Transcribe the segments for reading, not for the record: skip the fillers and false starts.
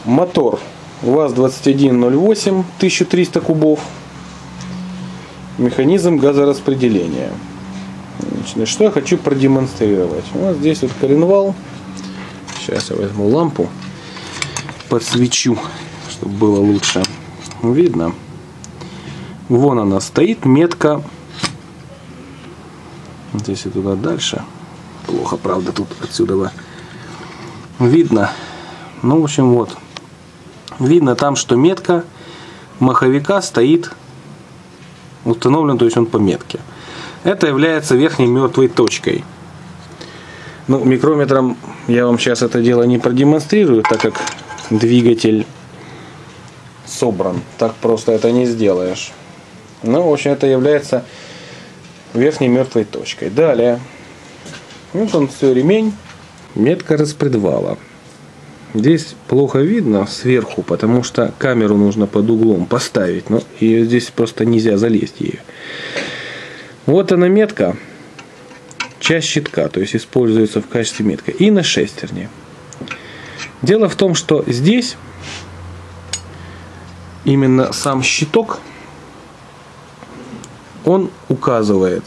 Мотор ВАЗ-2108, 1300 кубов. Механизм газораспределения. Значит, что я хочу продемонстрировать. Вот здесь вот коленвал. Сейчас я возьму лампу, подсвечу, чтобы было лучше видно. Вон она стоит, метка. Здесь и туда дальше. Плохо, правда, тут отсюда видно. Ну, в общем, вот. Видно там, что метка маховика стоит установлен, то есть он по метке. Это является верхней мертвой точкой. Ну, микрометром я вам сейчас это дело не продемонстрирую, так как двигатель собран. Так просто это не сделаешь. Ну, в общем, это является верхней мертвой точкой. Далее. Вот он все, ремень. Метка распредвала. Здесь плохо видно сверху, потому что камеру нужно под углом поставить. Но ее здесь просто нельзя залезть ее. Вот она метка. Часть щитка, то есть используется в качестве метки. И на шестерне. Дело в том, что здесь именно сам щиток, он указывает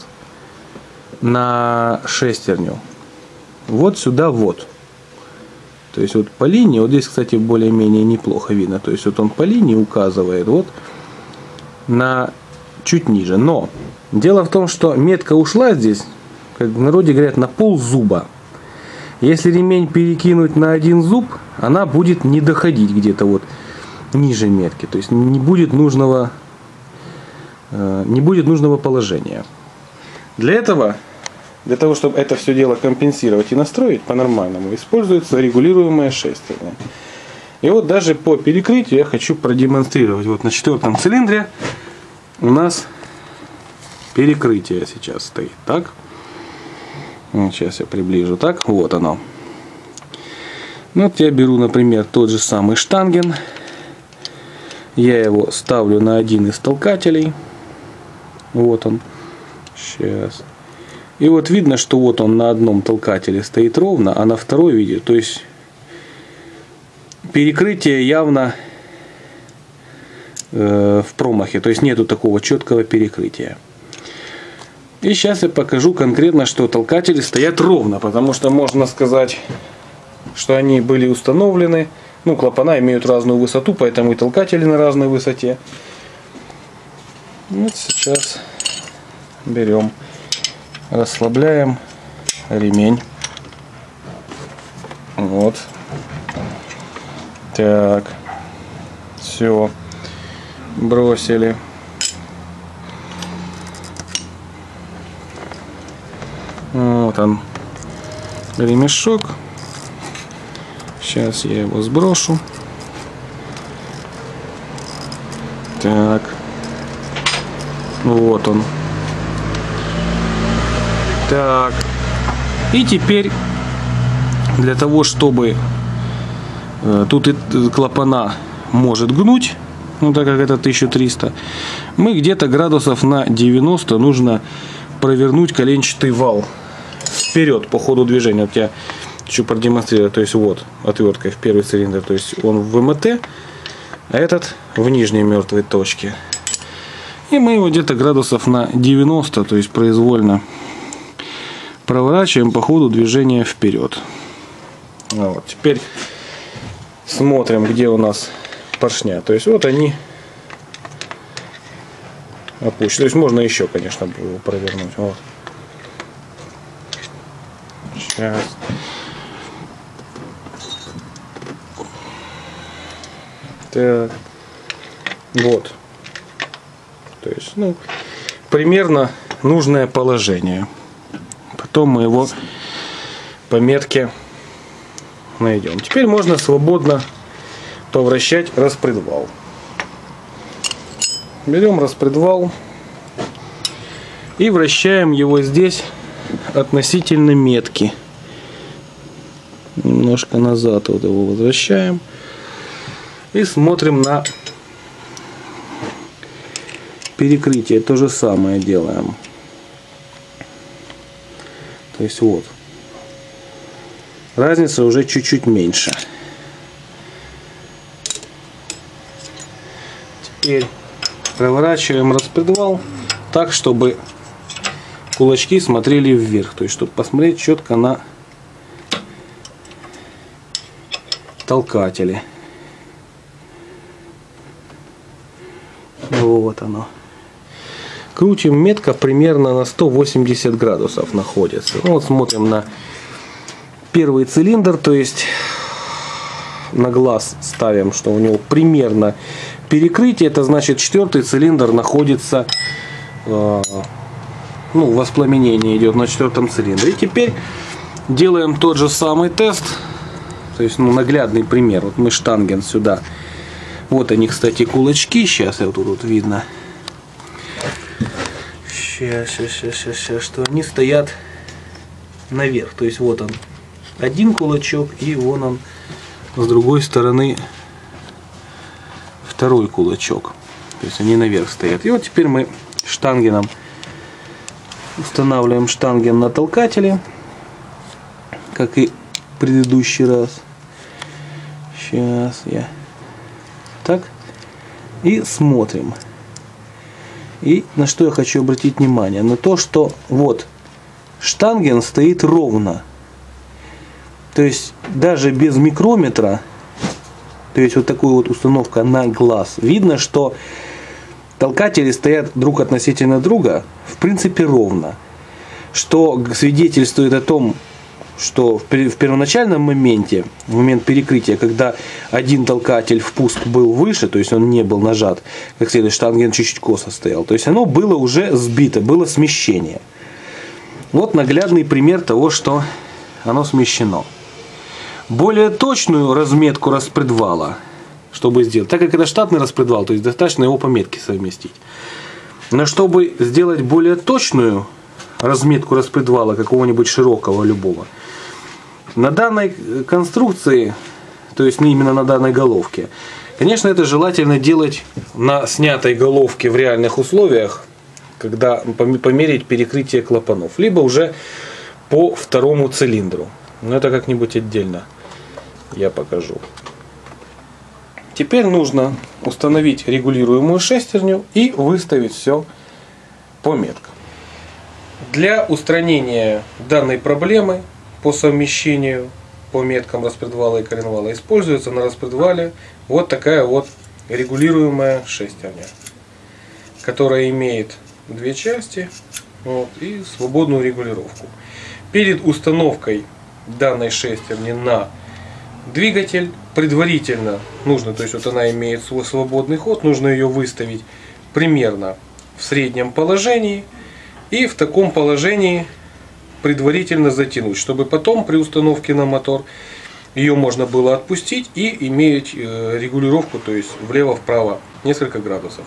на шестерню. Вот сюда вот. То есть вот по линии, вот здесь, кстати, более-менее неплохо видно. То есть вот он по линии указывает вот на чуть ниже. Но дело в том, что метка ушла здесь, как в народе говорят, на пол зуба. Если ремень перекинуть на один зуб, она будет не доходить где-то вот ниже метки. То есть не будет нужного положения. Для того, чтобы это все дело компенсировать и настроить по-нормальному, используется регулируемая шестерня. И вот даже по перекрытию я хочу продемонстрировать. Вот на 4-м цилиндре у нас перекрытие сейчас стоит. Так. Сейчас я приближу. Так. Вот оно. Вот я беру, например, тот же самый штанген. Я его ставлю на один из толкателей. Вот он. Сейчас. И вот видно, что вот он на одном толкателе стоит ровно, а на второй видит. То есть перекрытие явно в промахе. То есть нету такого четкого перекрытия. И сейчас я покажу конкретно, что толкатели стоят ровно. Потому что можно сказать, что они были установлены. Ну, клапана имеют разную высоту, поэтому и толкатели на разной высоте. Вот сейчас берем. Расслабляем ремень. Вот. Так. Все. Бросили. Вот он. Ремешок. Сейчас я его сброшу. Так. Вот он. Так. И теперь для того, чтобы тут и клапана может гнуть, ну так как это 1300, мы где-то градусов на 90 нужно провернуть коленчатый вал вперед по ходу движения. Вот я хочу продемонстрировать. То есть вот отверткой в первый цилиндр, то есть он в ВМТ, а этот в нижней мертвой точке. И мы его где-то градусов на 90, то есть произвольно проворачиваем по ходу движения вперед. Вот. Теперь смотрим, где у нас поршня. То есть вот они опущены. То есть можно еще, конечно, его провернуть. Вот. Сейчас. Так. Вот. То есть, ну, примерно нужное положение. Потом мы его по метке найдем. Теперь можно свободно повращать распредвал. Берем распредвал и вращаем его здесь относительно метки. Немножко назад вот его возвращаем. И смотрим на перекрытие. То же самое делаем. То есть вот. Разница уже чуть-чуть меньше. теперь проворачиваем распредвал так, чтобы кулачки смотрели вверх. То есть, чтобы посмотреть четко на толкатели. Вот оно. Крутим, метка примерно на 180 градусов находится. Ну, вот смотрим на первый цилиндр, то есть на глаз ставим, что у него примерно перекрытие. Это значит, четвертый цилиндр находится, воспламенение идет на четвертом цилиндре. И теперь делаем тот же самый тест. То есть, наглядный пример. Вот мы штанген сюда. Вот они, кстати, кулачки. Сейчас вот тут видно. Сейчас, что они стоят наверх. То есть, вот он один кулачок, и вон он с другой стороны второй кулачок. То есть, они наверх стоят. И вот теперь мы штангеном устанавливаем штанген на толкателе, как и в предыдущий раз. Сейчас я так. И смотрим. И на что я хочу обратить внимание? На то, что вот штанген стоит ровно. То есть даже без микрометра, то есть вот такая вот установка на глаз, видно, что толкатели стоят друг относительно друга в принципе ровно. Что свидетельствует о том, что в первоначальном моменте, в момент перекрытия, когда один толкатель впуск был выше, то есть он не был нажат, как следует, штанген чуть-чуть косо стоял, то есть оно было уже сбито, было смещение. Вот наглядный пример того, что оно смещено. Более точную разметку распредвала, чтобы сделать, так как это штатный распредвал, то есть достаточно его по метке совместить. Но чтобы сделать более точную разметку распредвала какого-нибудь широкого любого, на данной конструкции, то есть именно на данной головке, конечно, это желательно делать на снятой головке в реальных условиях, когда померить перекрытие клапанов, либо уже по второму цилиндру. Но это как-нибудь отдельно я покажу. Теперь нужно установить регулируемую шестерню и выставить все по меткам. Для устранения данной проблемы по совмещению по меткам распредвала и коленвала используется на распредвале вот такая вот регулируемая шестерня, которая имеет две части и свободную регулировку. Перед установкой данной шестерни на двигатель предварительно нужно, то есть вот она имеет свой свободный ход, нужно ее выставить примерно в среднем положении и в таком положении предварительно затянуть, чтобы потом при установке на мотор ее можно было отпустить и иметь регулировку, то есть влево-вправо несколько градусов.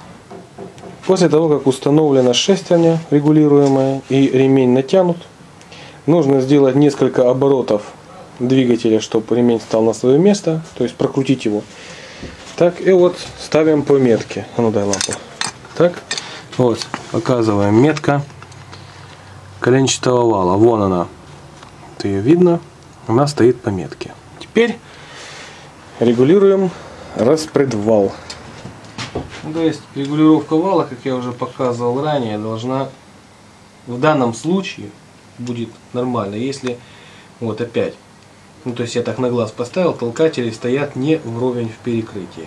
После того, как установлена шестерня регулируемая и ремень натянут, нужно сделать несколько оборотов двигателя, чтобы ремень стал на свое место, то есть прокрутить его. Так, и вот ставим по метке. А ну дай лампу. Так, вот, показываем метка коленчатого вала. Вон она. Это ее видно. Она стоит по метке. Теперь регулируем распредвал. То есть регулировка вала, как я уже показывал ранее, должна в данном случае будет нормально, если вот опять, то есть я так на глаз поставил, толкатели стоят не вровень в перекрытии.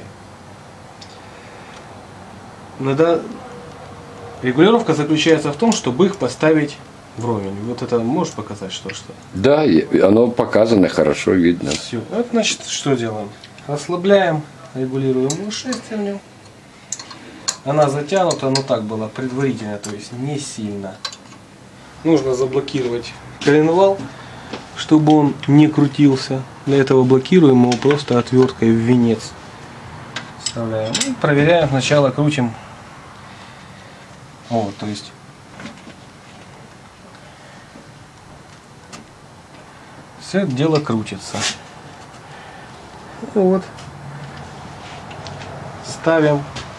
Регулировка заключается в том, чтобы их поставить вровень. Вот это можешь показать, что? Да, оно показано, хорошо видно. Все. Вот, значит, что делаем? Расслабляем регулируемую шестерню. Она затянута, но так было предварительно, то есть не сильно. Нужно заблокировать коленвал, чтобы он не крутился. Для этого блокируем его просто отверткой в венец. Вставляем и проверяем. Сначала крутим. Вот, то есть все это дело крутится. Вот. Ставим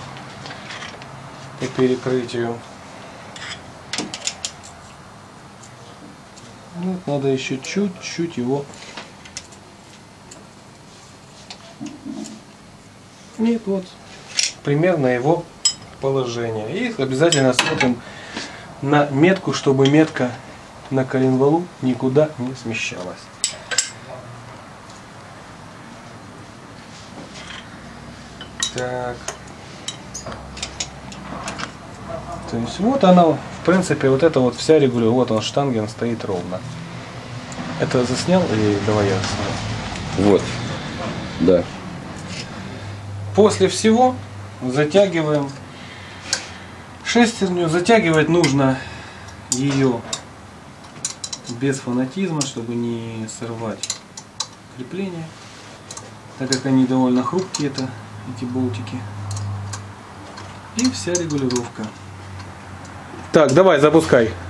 по перекрытию. Вот, надо еще чуть-чуть его. Нет, вот примерно его положение. И обязательно смотрим на метку, чтобы метка на коленвалу никуда не смещалась. Так. То есть вот она, в принципе, вот это вот вся регулировка. Вот он, штанген стоит ровно. Это заснял или давай я снял? Вот. Да. После всего затягиваем шестерню. Затягивать нужно ее без фанатизма, чтобы не сорвать крепление, так как они довольно хрупкие, эти болтики. И вся регулировка. Так, давай, запускай.